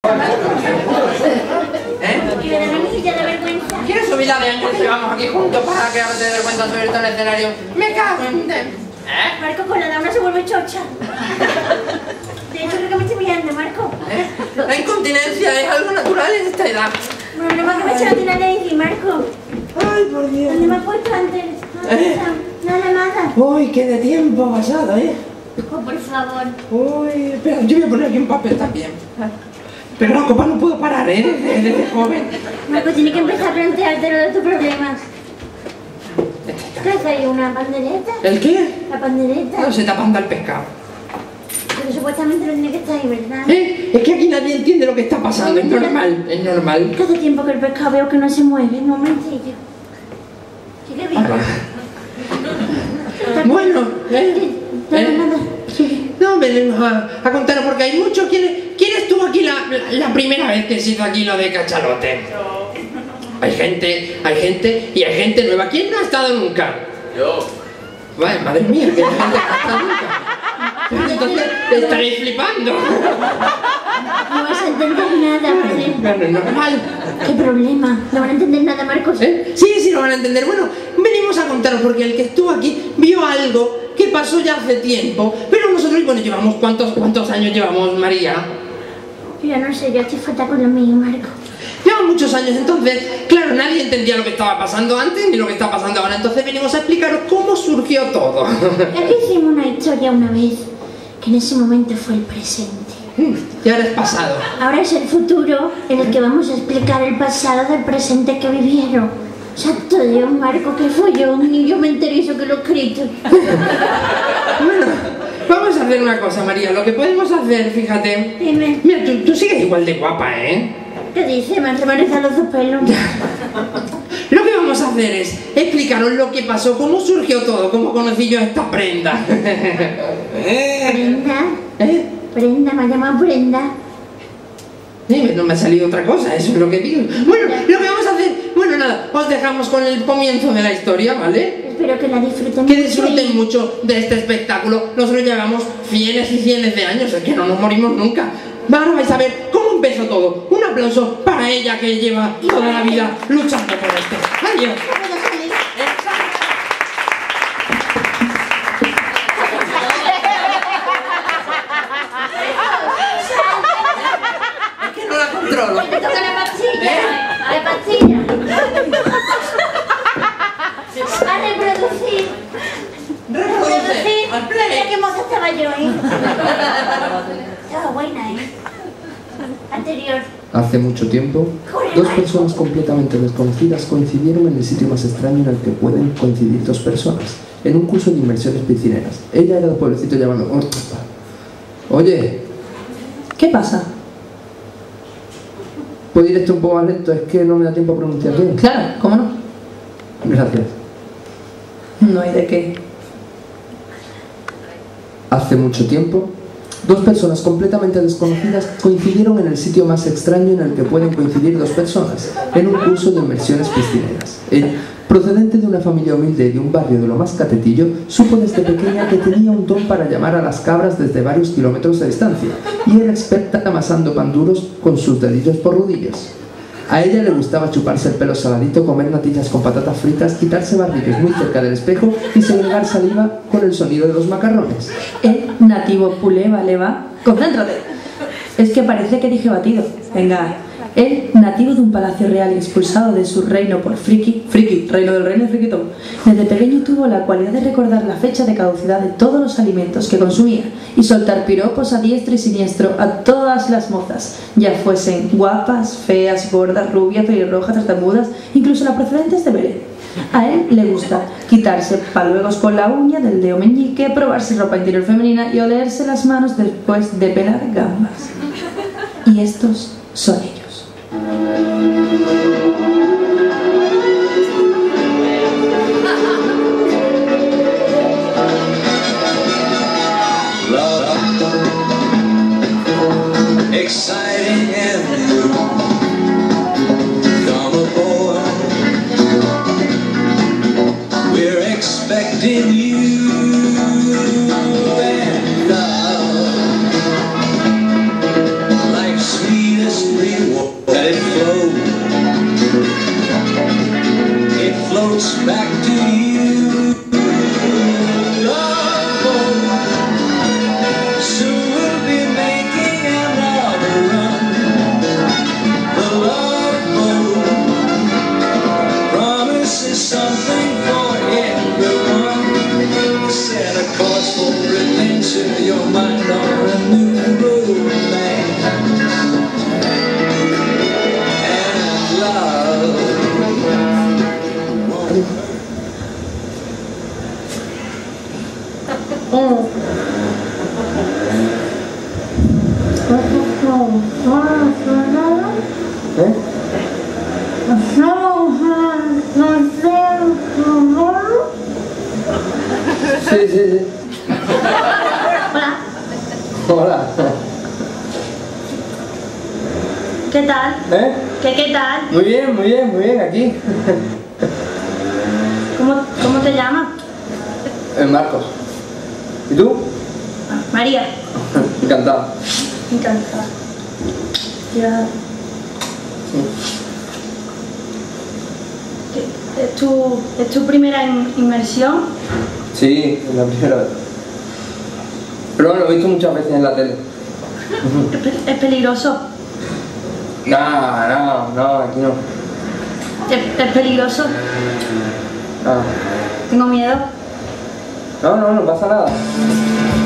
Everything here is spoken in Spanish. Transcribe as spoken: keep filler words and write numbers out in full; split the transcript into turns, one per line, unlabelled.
¿Eh?
Y me da una mejilla de vergüenza.
¿Quieres subir la de años que llevamos aquí juntos para que ahora te des cuenta subir todo el escenario? Me cago en... ¿Eh?
Marco, con la dama se vuelve chocha. De hecho, creo que me estoy mirando, Marco.
¿Eh? La incontinencia es algo natural en esta edad.
Bueno, no más que me echa la tina de Izzy, Marco.
Ay, por Dios.
¿Dónde me has puesto antes?
¿Eh?
Nada, nada.
Uy, qué de tiempo ha pasado, ¿eh?
Oh, por favor.
Uy, espera, yo voy a poner aquí un papel también. Pero la copa no puedo parar, ¿eh? Desde, desde joven.
Marco, tienes que empezar a plantearte lo de tus problemas. ¿Te has traído una pandereta?
¿El qué?
La pandereta.
No, se te apanda el pescado.
Pero supuestamente lo tiene que estar ahí, ¿verdad?
¿Eh? Es que aquí nadie entiende lo que está pasando, es normal, es normal.
Hace tiempo que el pescado veo que no se mueve, un momentillo. ¿Sí que bien?
Bueno, ¿eh?
Nada,
¿Eh?
nada. Sí.
No, venimos a, a contaros porque hay muchos. ¿Quién, ¿Quién estuvo aquí la, la, la primera vez que se hizo aquí lo de cachalote? Hay gente, hay gente y hay gente nueva. ¿Quién no ha estado nunca?
Yo.
Vale, madre mía, que hay gente que no ha estado nunca. Pues entonces estaréis flipando.
No vas a entender nada, ¿vale?
Bueno, es normal.
¿Qué problema? No van a entender nada, Marcos.
¿Eh? Sí, sí, lo van a entender. Bueno, venimos a contaros porque el que estuvo aquí vio algo que pasó ya hace tiempo, pero nosotros, bueno, llevamos, ¿cuántos, cuántos años llevamos, María?
Yo no sé, yo estoy falta con lo mío, Marco.
Llevamos muchos años, entonces, claro, nadie entendía lo que estaba pasando antes ni lo que está pasando ahora, entonces venimos a explicaros cómo surgió todo.
Aquí hicimos una historia una vez, que en ese momento fue el presente.
Y ahora es pasado.
Ahora es el futuro, en el que vamos a explicar el pasado del presente que vivieron. Santo Dios, Marco, que fue yo, y yo me enterizo que lo he escrito.
Bueno, vamos a hacer una cosa, María, lo que podemos hacer, fíjate...
Dime.
Mira, tú, tú sigues igual de guapa, ¿eh?
¿Qué dice? Me han remanezado los dos pelos.
Lo que vamos a hacer es explicaros lo que pasó, cómo surgió todo, cómo conocí yo a esta prenda.
Brenda.
¿Eh?
Brenda, me ha llamado Brenda.
Eh, no me ha salido otra cosa, eso es lo que digo. Bueno, lo que vamos a hacer... Bueno, nada, os dejamos con el comienzo de la historia, ¿vale?
Espero que la disfruten
Que
mucho
disfruten
y-
mucho de este espectáculo. Nosotros llevamos cienes y cienes de años, es que no nos morimos nunca. Ahora vais a ver cómo empezó todo. Un aplauso para ella que lleva toda la vida luchando por esto. Adiós. Es que no la controlo.
Te toca la pastilla.
¿Eh?
La pastilla. A reproducir.
Reproduce. Al play.
Mira qué moza estaba yo, ¿eh? Estaba buena, ¿eh? Anterior.
Hace mucho tiempo, dos personas completamente desconocidas coincidieron en el sitio más extraño en el que pueden coincidir dos personas, en un curso de inmersiones piscineras. Ella era del pueblecito llamado Ortapa. Oye,
¿Qué pasa?
¿puedo ir esto un poco más lento? Es que no me da tiempo a pronunciar bien.
Claro, ¿cómo no?
Gracias.
No hay de qué.
Hace mucho tiempo, dos personas completamente desconocidas coincidieron en el sitio más extraño en el que pueden coincidir dos personas, en un curso de inmersiones piscineras. Ella, procedente de una familia humilde y de un barrio de lo más catetillo, supo desde pequeña que tenía un don para llamar a las cabras desde varios kilómetros de distancia, y era experta amasando pan duros con sus dedillos por rodillas. A ella le gustaba chuparse el pelo saladito, comer natillas con patatas fritas, quitarse barrillos muy cerca del espejo y segregar saliva con el sonido de los macarrones.
El nativo pulé, vale, va. Concéntrate. Es que parece que dije batido. Venga. Él, nativo de un palacio real y expulsado de su reino por friki, friki, reino del reino de friquitón, desde pequeño tuvo la cualidad de recordar la fecha de caducidad de todos los alimentos que consumía y soltar piropos a diestro y siniestro a todas las mozas, ya fuesen guapas, feas, gordas, rubias, pelirrojas, tartamudas, incluso las procedentes de Belén. A él le gusta quitarse paluegos con la uña del dedo meñique, probarse ropa interior femenina y olerse las manos después de pelar gambas. Y estos son ellos.
Exciting and new. Come aboard. We're expecting you and love. Like sweetest let it flow. It floats back to you. Love boat, soon we'll be making another run. The love boat promises something for everyone. Set a course for adventure, your mind on a new romance. And love.
Oh.
¿Eh? Sí, sí, sí.
Hola,
Hola.
¿qué tal?
¿Eh?
¿Qué, qué tal?
Muy bien, muy bien, muy bien, aquí.
¿Cómo, cómo te llamas?
En Marcos. ¿Y tú?
Ah, María.
Encantado.
Encantada. Ya. ¿Qué- ¿Es tu, es tu primera in- inmersión?
Sí, es la primera vez. Pero bueno, lo he visto muchas veces en la tele.
¿Es, pe- es peligroso?
No, no, no, aquí no.
¿Es, es peligroso?
No,
Tengo miedo.
no, no, no pasa nada.